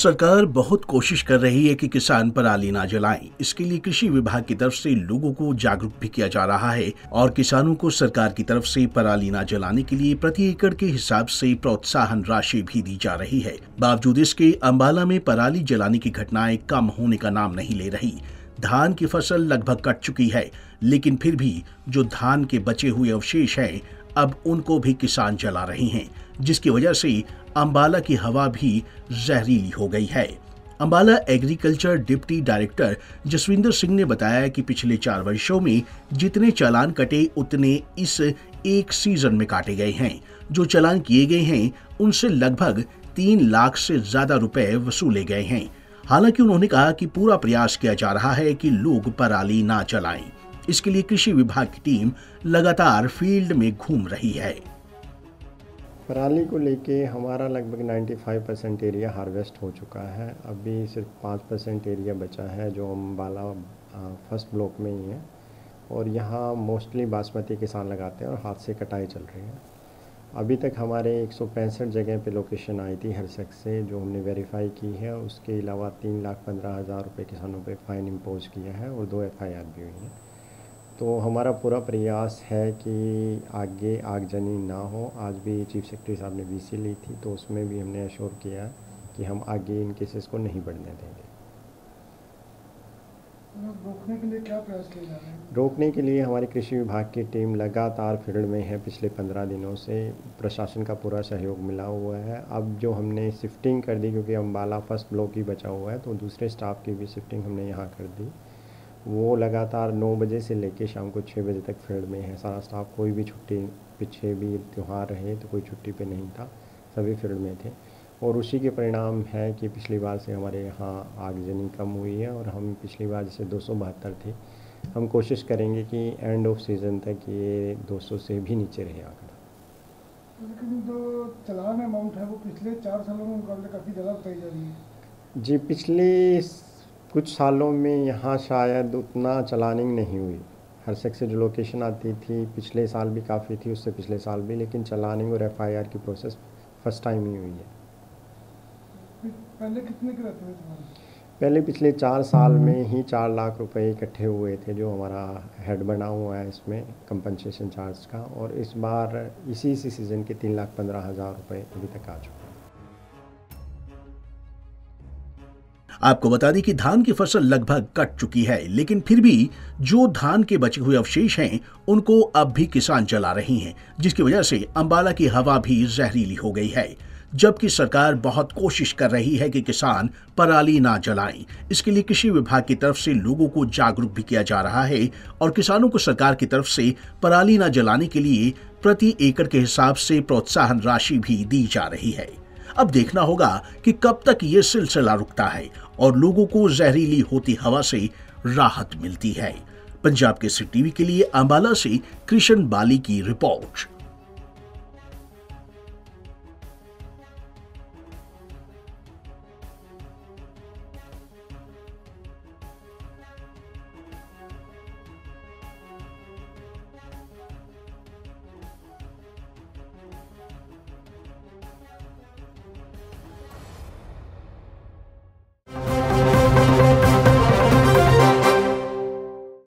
सरकार बहुत कोशिश कर रही है कि किसान पराली ना जलाएं। इसके लिए कृषि विभाग की तरफ से लोगों को जागरूक भी किया जा रहा है और किसानों को सरकार की तरफ से पराली ना जलाने के लिए प्रति एकड़ के हिसाब से प्रोत्साहन राशि भी दी जा रही है। बावजूद इसके अम्बाला में पराली जलाने की घटनाएं कम होने का नाम नहीं ले रही। धान की फसल लगभग कट चुकी है, लेकिन फिर भी जो धान के बचे हुए अवशेष हैं, अब उनको भी किसान जला रहे हैं, जिसकी वजह से अम्बाला की हवा भी जहरीली हो गई है। Ambala agriculture deputy director Jasvinder Singh ने बताया कि पिछले 4 वर्षों में जितने चालान कटे उतने इस एक सीजन में काटे गए हैं। जो चालान किए गए हैं उनसे लगभग 3 लाख से ज्यादा रुपए वसूले गए हैं। हालांकि उन्होंने कहा कि पूरा प्रयास किया जा रहा है कि लोग पराली ना जलाएं। इसके लिए कृषि विभाग की टीम लगातार फील्ड में घूम रही है। पराली को लेके हमारा लगभग 95% एरिया हार्वेस्ट हो चुका है। अभी सिर्फ 5% एरिया बचा है जो अम्बाला फर्स्ट ब्लॉक में ही है, और यहाँ मोस्टली बासमती किसान लगाते हैं और हाथ से कटाई चल रही है। अभी तक हमारे 165 जगह पे लोकेशन आई थी हर सेक्स से, जो हमने वेरीफाई की है। उसके अलावा 3,15,000 रुपये किसानों पे फाइन इम्पोज किया है और 2 FIR भी हुई हैं। तो हमारा पूरा प्रयास है कि आगे आगजनी ना हो। आज भी चीफ सेक्रेटरी साहब ने VC ली थी, तो उसमें भी हमने एश्योर किया कि हम आगे इन केसेस को नहीं बढ़ने देंगे। रोकने के लिए क्या प्रयास किए जा रहे हैं? रोकने के लिए हमारी कृषि विभाग की टीम लगातार फील्ड में है। पिछले 15 दिनों से प्रशासन का पूरा सहयोग मिला हुआ है। अब जो हमने शिफ्टिंग कर दी, क्योंकि अम्बाला फर्स्ट ब्लॉक ही बचा हुआ है, तो दूसरे स्टाफ की भी शिफ्टिंग हमने यहाँ कर दी। वो लगातार 9 बजे से लेके शाम को 6 बजे तक फील्ड में है सारा स्टाफ। कोई भी छुट्टी, पीछे भी त्यौहार रहे तो कोई छुट्टी पे नहीं था, सभी फील्ड में थे। और उसी के परिणाम है कि पिछली बार से हमारे यहाँ आगजनी कम हुई है, और हम पिछली बार जैसे 272 थे, हम कोशिश करेंगे कि एंड ऑफ सीज़न तक ये 200 से भी नीचे रहे आंकड़ा। लेकिन जो चालान अमाउंट है वो पिछले 4 सालों में मुकाबले काफ़ी ज़्यादा बताई जा रही है। जी, पिछले कुछ सालों में यहाँ शायद उतना चलानिंग नहीं हुई। हर सेक्स से जो लोकेशन आती थी पिछले साल भी काफ़ी थी, उससे पिछले साल भी, लेकिन चलानिंग और FIR की प्रोसेस फर्स्ट टाइम ही हुई है। पहले कितने के रहते थे चलान? पहले पिछले 4 साल में ही 4 लाख रुपए इकट्ठे हुए थे, जो हमारा हेड बना हुआ है इसमें कंपनसेशन चार्ज का, और इस बार इसी सीज़न के 3,15,000 रुपये अभी तक आ चुके हैं। आपको बता दें कि धान की फसल लगभग कट चुकी है, लेकिन फिर भी जो धान के बचे हुए अवशेष हैं उनको अब भी किसान जला रहे हैं, जिसकी वजह से अम्बाला की हवा भी जहरीली हो गई है। जबकि सरकार बहुत कोशिश कर रही है कि किसान पराली ना जलाएं। इसके लिए कृषि विभाग की तरफ से लोगों को जागरूक भी किया जा रहा है और किसानों को सरकार की तरफ से पराली ना जलाने के लिए प्रति एकड़ के हिसाब से प्रोत्साहन राशि भी दी जा रही है। अब देखना होगा कि कब तक ये सिलसिला रुकता है और लोगों को जहरीली होती हवा से राहत मिलती है। पंजाब केसरी टीवी के लिए अम्बाला से कृष्ण बाली की रिपोर्ट।